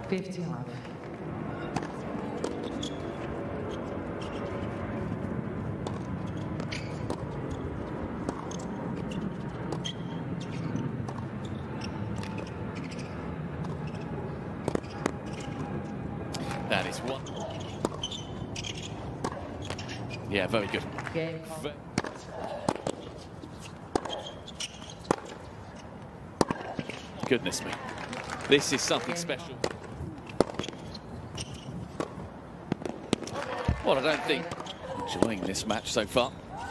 15 love. That is one. Yeah, very good. Game. Goodness me. This is something special. Well, I don't think enjoying this match so far.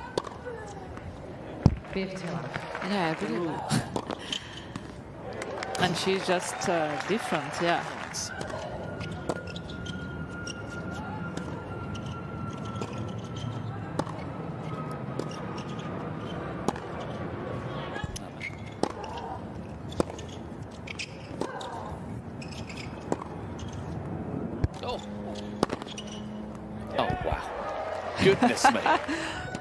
15 love. Yeah, I really. And she's just different, yeah. Oh, wow. Goodness me.